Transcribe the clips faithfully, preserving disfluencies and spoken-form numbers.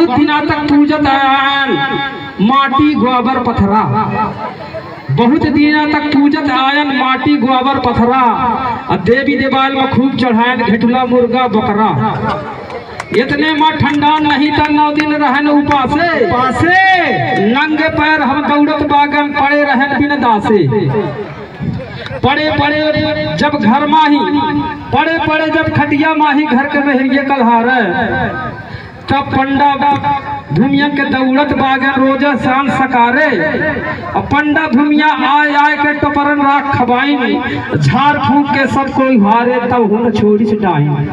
बहुत दिना तक पूजत आयन माटी गोबर पथरा, बहुत दिना तक पूजत आयन माटी गोबर पथरा। देवी देवाल में खूब चढ़ायन घेटुला मुर्गा बकरा। इतने में ठंडा नहीं था, नौ दिन रहन उपासे पासे, नंगे पैर हम दौड़त बागन पड़े रहन बिन दासे। पड़े पड़े जब घर माही, पड़े पड़े जब खटिया माही घर के बहरिए कलहार, तब पंडा भूमिया के दौड़त बागन रोजा शान सकारे। और पंडा भूमिया आय आय के टपरन राख खबाई, झाड़ फूक के सब कोई हारे तब हुन छोड़ी से डाई।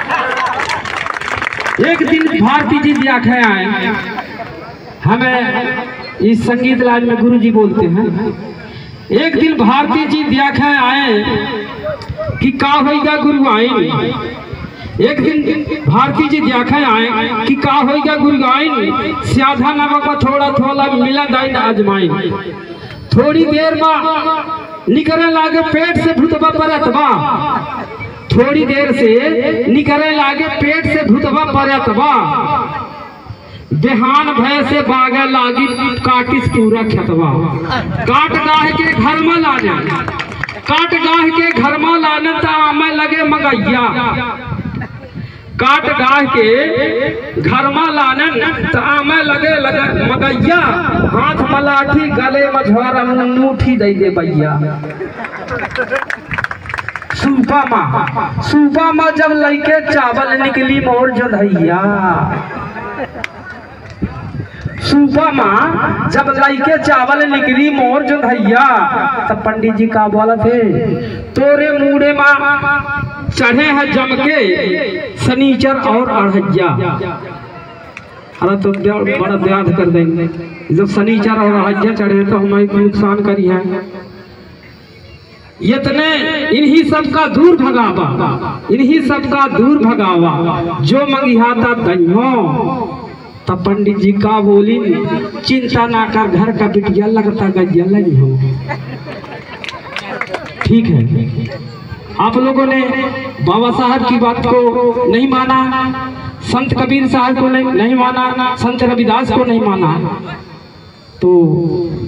एक दिन भारती जी देखे आए, हमें इस संगीत लाइन में गुरु जी बोलते हैं। एक दिन भारती जी देखे आए कि का होगा गुरु आइन। एक दिन भारती जी देखे आए कि का होगा गुरु आइन। स्याधा नमक में थोड़ा थोड़ा मिला दाइन आजमाइन। थोड़ी देर में निकलने लागे पेट से भूतबा परतबा, थोड़ी देर से निकले लागे पेट से भूतबा परतबा। देहान भय से बागे लागी काटिस पूरा खेतवा। काट गाह के घर में लाने, काट गाह के घर में लाने ता आमे लगे मगैया। काट गाह के घर में लाने ता आमे लगे लगे मगैया। हाथ मलाठी गले में झोरा मुठी दे दे भैया। सूपा माँ सूपा माँ जब लइके चावल निकली मोर जोधैया। सूपा माँ जब लइके चावल निकली मोर जोधैया। तब पंडित जी का बोला थे, तोरे मुड़े माँ चढ़े हैं जम के शनिचर और अढ़ैया। अरे तो बड़ा ध्यान कर देंगे, जब शनिचर और अढ़ैया चढ़े तो हमें नुकसान करी है। इतने इन्हीं सबका दूर भगावा, इन्हीं सबका दूर भगावा जो मंगिहाता दइयो। तब पंडित जी का बोली, चिंता ना कर घर का बिटिया लगता गजिया लगी हो। ठीक है, आप लोगों ने बाबा साहब की बात को नहीं माना, संत कबीर साहब को नहीं, नहीं माना, संत रविदास को नहीं माना, तो